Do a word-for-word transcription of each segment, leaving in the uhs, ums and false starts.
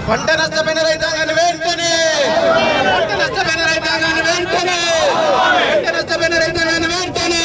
పంట నష్టమైన రైతాంగాన్ని వెంటనే పంట నష్టమైన రైతాంగాన్ని వెంటనే పంట నష్టమైన రైతాంగాన్ని వెంటనే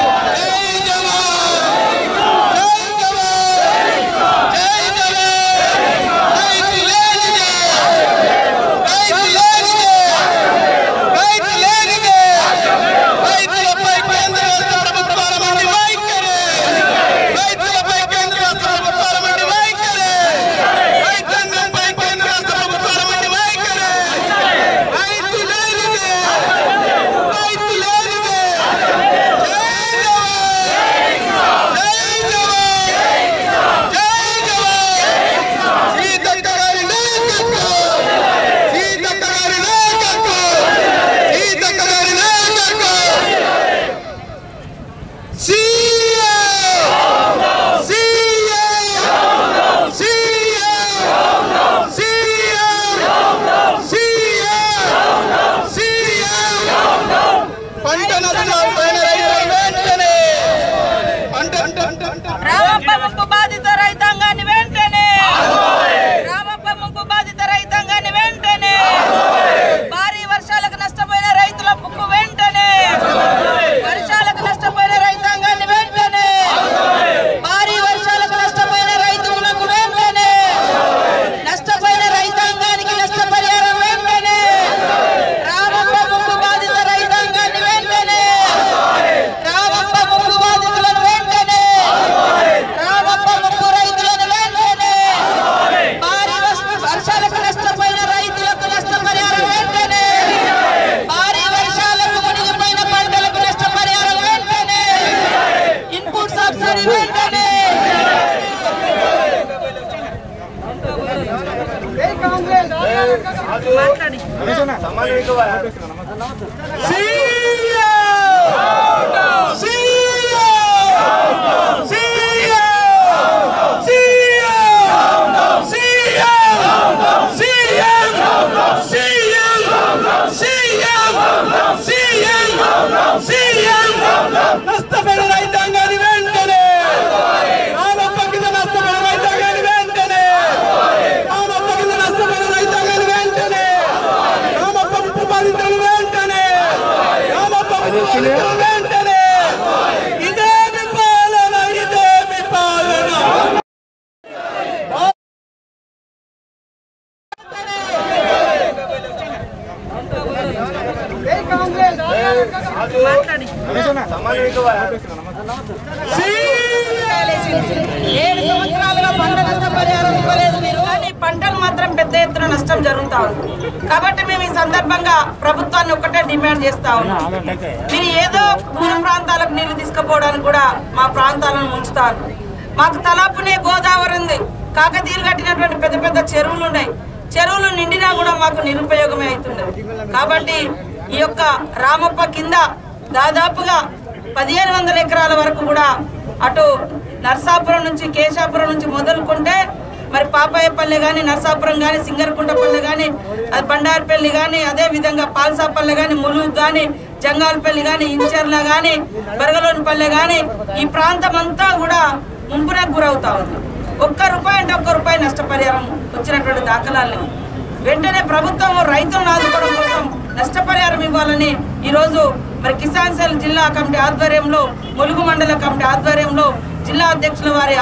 పంటలు మాత్రం పెద్ద ఎత్తున నష్టం జరుగుతా ఉంది. కాబట్టి మేము ఈ సందర్భంగా ప్రభుత్వాన్ని ఒకటే డిమాండ్ చేస్తా ఉన్నాం. మీరు ఏదో దూర ప్రాంతాలకు నీళ్లు తీసుకుపోవడానికి కూడా మా ప్రాంతాలను ఉంచుతారు. మాకు తలాపునే గోదావరి ఉంది, కాకతీయులు కట్టినటువంటి పెద్ద పెద్ద చెరువులు ఉన్నాయి. చెరువులు నిండినా కూడా మాకు నిరుపయోగమే అవుతుంది. కాబట్టి ఈ యొక్క రామప్ప కింద దాదాపుగా పదిహేను వందల ఎకరాల వరకు కూడా అటు నర్సాపురం నుంచి కేశాపురం నుంచి మొదలుకుంటే మరి పాపాయపల్లి కానీ నర్సాపురం కానీ సింగరకుంటపల్లి కానీ అది బండారపల్లి కానీ అదేవిధంగా పాల్సాపల్లి కానీ ములుగు కానీ జంగాలపల్లి కానీ ఇంచర్ల కానీ బరగలోనిపల్లి కానీ ఈ ప్రాంతం అంతా కూడా ముంపునకు గురవుతా ఉంది. ఒక్క రూపాయి అంటే ఒక్క రూపాయి నష్టపరిహారం వచ్చినటువంటి దాఖలాలు వెంటనే ప్రభుత్వం రైతులను ఆదుకోవడం కోసం నష్టపరిహారం ఇవ్వాలని ఈరోజు మరి కిసాన్ సెల్ జిల్లా కమిటీ ఆధ్వర్యంలో ములుగు మండల కమిటీ ఆధ్వర్యంలో జిల్లా అధ్యక్షుల వారి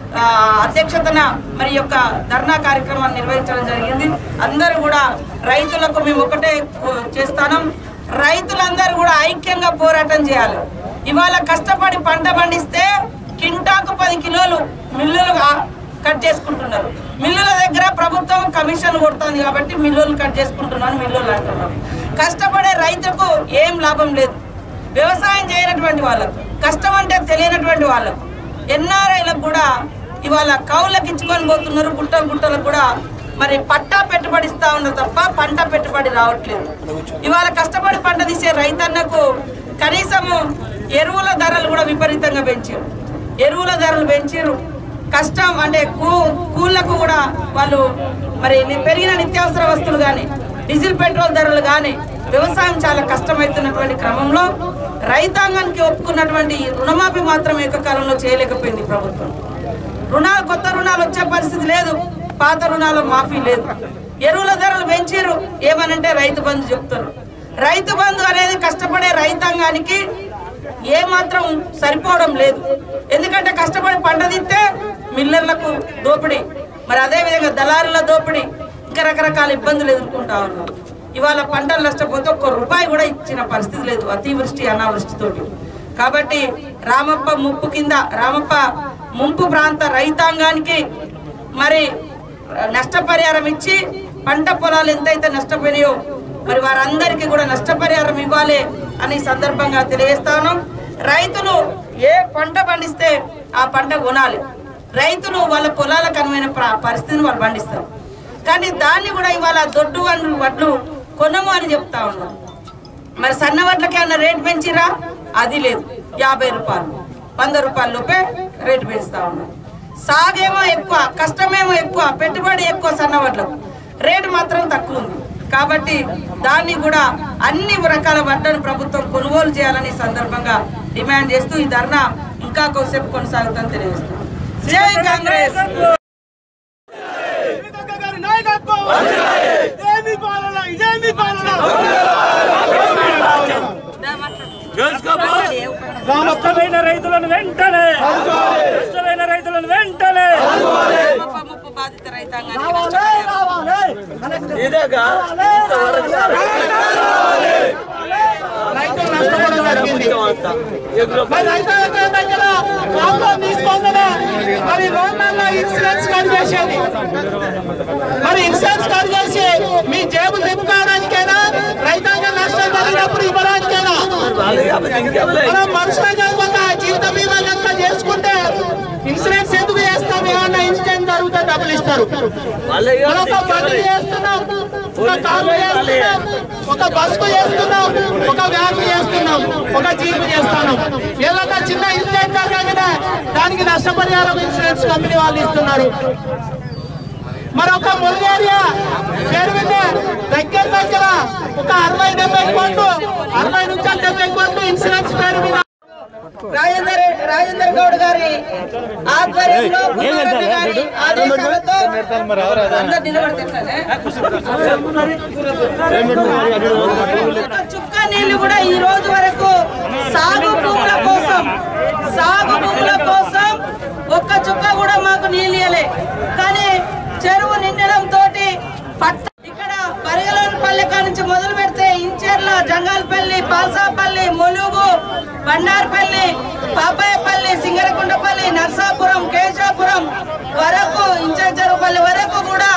అధ్యక్షతన మరి యొక్క ధర్నా కార్యక్రమాన్ని నిర్వహించడం జరిగింది. అందరూ కూడా రైతులకు మేము ఒకటే చేస్తాను, రైతులందరూ కూడా ఐక్యంగా పోరాటం చేయాలి. ఇవాళ కష్టపడి పంట పండిస్తే కింటాకు పది కిలోలు మిల్లులు కట్ చేసుకుంటున్నారు. మిల్లుల దగ్గర ప్రభుత్వం కమిషన్ కొడుతుంది కాబట్టి మిల్లులు కట్ చేసుకుంటున్నాను మిల్లులు అంటున్నారు. కష్టపడే రైతుకు ఏం లాభం లేదు. వ్యవసాయం చేయనటువంటి వాళ్ళకు, కష్టం అంటే తెలియనటువంటి వాళ్ళకు, ఎన్ఆర్ఐలకు కూడా ఇవాళ కౌళ్ళకి ఇచ్చుకొని పోతున్నారు. గుట్టలు గుట్టలకు కూడా మరి పట్టా పెట్టుబడి ఇస్తా ఉన్నారు తప్ప పంట పెట్టుబడి రావట్లేదు. ఇవాళ కష్టపడి పంట తీసే రైతన్నకు కనీసము ఎరువుల ధరలు కూడా విపరీతంగా పెంచారు. ఎరువుల ధరలు పెంచారు. కష్టం అంటే కూ కూళ్ళకు కూడా వాళ్ళు మరి పెరిగిన నిత్యావసర వస్తువులు కానీ డీజిల్ పెట్రోల్ ధరలు కానీ వ్యవసాయం చాలా కష్టమవుతున్నటువంటి క్రమంలో రైతాంగానికి ఒప్పుకున్నటువంటి రుణమాఫీ మాత్రం ఏకకాలంలో చేయలేకపోయింది ప్రభుత్వం. రుణాలు కొత్త రుణాలు వచ్చే పరిస్థితి లేదు. పాత రుణాల మాఫీ లేదు. ఎరువుల ధరలు పెంచారు, ఏమనంటే రైతు బంధు చెప్తారు. రైతు బంధు అనేది కష్టపడే రైతాంగానికి ఏమాత్రం సరిపోవడం లేదు. ఎందుకంటే కష్టపడి పంట తిస్తే మిల్లర్లకు దోపిడీ, మరి అదేవిధంగా దళారుల దోపిడీ, ఇంకా రకరకాల ఇబ్బందులు ఎదుర్కొంటా ఉన్నారు. ఇవాళ పంటలు నష్టపోతే ఒక్క రూపాయి కూడా ఇచ్చిన పరిస్థితి లేదు అతివృష్టి అనావృష్టితోటి. కాబట్టి రామప్ప ముప్పు కింద రామప్ప ముంపు ప్రాంత రైతాంగానికి మరి నష్టపరిహారం ఇచ్చి పంట పొలాలు ఎంతైతే నష్టపోయినాయో మరి వారందరికీ కూడా నష్టపరిహారం ఇవ్వాలి అని సందర్భంగా తెలియజేస్తాను. రైతులు ఏ పంట పండిస్తే ఆ పంట కొనాలి. రైతులు వాళ్ళ పొలాలకు అనువైన పరిస్థితిని వాళ్ళు పండిస్తారు. కానీ దాన్ని కూడా ఇవాళ దొడ్డు వడ్లు వడ్లు కొనము అని చెప్తా ఉన్నారు. మరి సన్న వడ్లకి ఏమన్నా రేటు పెంచిరా? అది లేదు. యాభై రూపాయలు వంద రూపాయల లోపే రేటు పెంచుతా ఉన్నారు. సాగేమో ఎక్కువ, కష్టమేమో ఎక్కువ, పెట్టుబడి ఎక్కువ, సన్న వడ్లకు రేటు మాత్రం తక్కువ ఉంది. కాబట్టి దాన్ని కూడా అన్ని రకాల వడ్లను ప్రభుత్వం కొనుగోలు చేయాలని సందర్భంగా డిమాండ్ చేస్తూ ఈ ధర్నా ఇంకా కొద్దిసేపు కొనసాగుతుందని తెలియజేస్తాం. జై కాంగ్రెస్. నష్టమైన రైతులను వెంటనే నష్టమైన రైతులను వెంటనే ముప్పు బాధిత రైతాంగానికి రైతులు నష్టపోవడం జరిగింది. మరి రైతుల దగ్గర కాంగ్రెస్ తీసుకోగానే మరి లోన్లలో ఇన్సూరెన్స్ కట్ చేసేది. మరి ఇన్సూరెన్స్ కట్ చేసి మీ జేబు నింపుకోవడానికైనా రైతాంగం నష్టం జరిగినప్పుడు ఇవ్వడానికైనా మనం మనుషులుగా ఒక జీవిత బీమా కనుక చేసుకుంటే ఇన్సూరెన్స్ ఎందుకు చేస్తాం? ఏమన్నా ఇన్సిడెంట్ జరిగితే డబ్బులు ఇస్తారు. ఒక బండి చేస్తున్నాం, ఒక కారు చేస్తున్నాం, ఒక బస్సు చేస్తున్నాం, ఒక వ్యాన్ చేస్తున్నాం, ఒక జీపు చేస్తున్నాం. ఏదన్నా చిన్న ఇన్సిడెంట్ జరగగానే దానికి నష్టపరిహారం ఇన్సూరెన్స్ కంపెనీ వాళ్ళు ఇస్తున్నారు. మరొక ముల్గేరియా పేరు మీద దగ్గర దగ్గర ఒక అరవై డెబ్బై కోట్లు అరవై నుంచి డెబ్బై కోట్లు ఇన్సూరెన్స్ పేరు మీద రాజేందర్ రాజేందర్ గౌడ్ గారి ఆధ్వర్యంలో ఆదేశాలతో చుక్క నీళ్లు కూడా ఈ రోజు వరకు సాగు భూముల కోసం సాగు భూముల కోసం ఒక్క చుక్క కూడా మాకు నీళ్ళు ఇవ్వలే. కానీ చెరువు నిండడం తోటి పట్ట ఇక్కడ పరిగలోనిపల్లి కాడ నుంచి మొదలు పెడితే ఇంచెర్ల, జంగాలపల్లి, పాల్సాపల్లి, ములుగు, బండార్పల్లి, పాపాయపల్లి, సింగరకుండపల్లి, నర్సాపురం, కేశాపురం వరకు ఇంచెర్ చెరువుపల్లి వరకు కూడా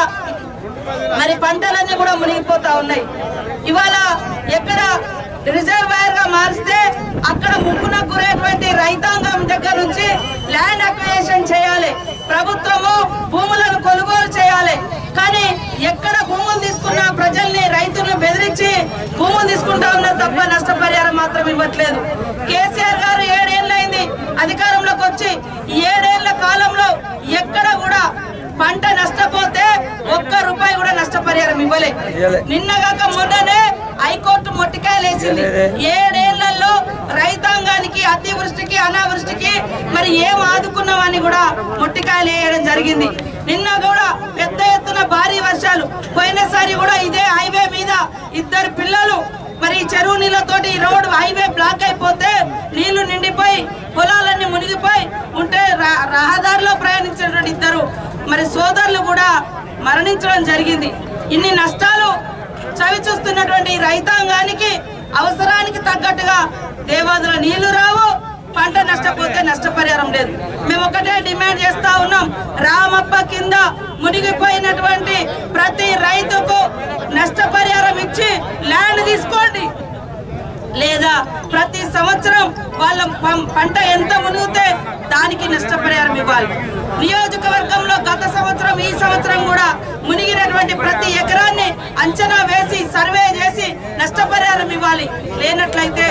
మరి పంటలన్నీ కూడా మునిగిపోతా ఉన్నాయి. ఇవాళ ఎక్కడ రిజర్వాయర్ గా మారిస్తే అక్కడ ముక్కున గురేటువంటి రైతాంగం దగ్గర నుంచి ల్యాండ్ అక్విజిషన్ చేయాలి. ప్రభుత్వము భూములను కొనుగోలు చేయాలి. కానీ ఎక్కడ భూములు తీసుకున్న ప్రజల్ని రైతులను బెదిరించి భూములు తీసుకుంటా ఉన్నారు తప్ప నష్టపరిహారం మాత్రం ఇవ్వట్లేదు. కేసీఆర్ గారు ఏడేళ్లైంది అధికారంలోకి వచ్చి, ఏడేళ్ల కాలంలో ఎక్కడ కూడా పంట నష్టపోతే ఒక్క రూపాయి కూడా నష్టపరిహారం ఇవ్వలే. నిన్నగాక మొన్ననే హైకోర్టు మొట్టికాయలు వేసింది. ఏడేళ్లలో రైతాంగానికి అతివృష్టికి అనావృష్టికి మరి ఏం ఆదుకున్నామని కూడా మొట్టికాయలు వేయడం జరిగింది. నిన్న కూడా పెద్ద ఎత్తున భారీ వర్షాలు, పోయినసారి కూడా ఇదే హైవే మీద ఇద్దరు పిల్లలు మరి చెరువు నీళ్ళతోటి రోడ్ హైవే బ్లాక్ అయిపోతే నీళ్లు నిండిపోయి పొలాలన్నీ మునిగిపోయి ఉంటే రహదారిలో ప్రయాణించినటువంటి ఇద్దరు మరి సోదరులు కూడా మరణించడం జరిగింది. ఇన్ని నష్టాలు చవి చూస్తున్నటువంటి రైతాంగానికి అవసరానికి తగ్గట్టుగా దేవాదుల నీళ్లు రావు, పంట నష్టపోతే నష్టపరిహారం లేదు. మేము ఒకటే డిమాండ్ చేస్తా ఉన్నాం, రామప్ప కింద మునిగిపోయినటువంటి ప్రతి రైతుకు నష్టపరిహారం ఇచ్చి ల్యాండ్ తీసుకోండి, లేదా ప్రతి సంవత్సరం వాళ్ళ పంట ఎంత మునిగితే దానికి నష్టపరిహారం ఇవ్వాలి. నియోజకవర్గంలో గత సంవత్సరం ఈ సంవత్సరం కూడా మునిగినటువంటి ప్రతి ఎకరాన్ని అంచనా వేసి సర్వే చేసి నష్టపరిహారం ఇవ్వాలి. లేనట్లయితే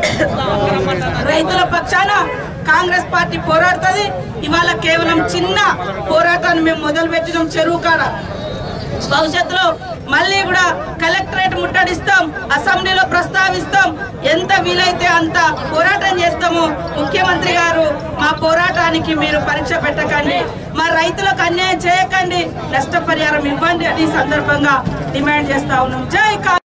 రైతుల పక్షాన కాంగ్రెస్ పార్టీ పోరాడుతుంది. ఇవాళ కేవలం చిన్న పోరాటాన్ని మేము మొదలు పెట్టినాం. చెరువు కాడ భవిష్యత్తులో మళ్ళీ కూడా కలెక్టరేట్ ముట్టడిస్తాం, అసెంబ్లీలో ప్రస్తావిస్తాం, ఎంత వీలైతే అంత పోరాటం చేస్తాము. ముఖ్యమంత్రి గారు మా పోరాటానికి మీరు పరీక్ష పెట్టకండి, మా రైతులకు అన్యాయం చేయకండి, నష్టపరిహారం ఇవ్వండి అని సందర్భంగా డిమాండ్ చేస్తా ఉన్నాం. జై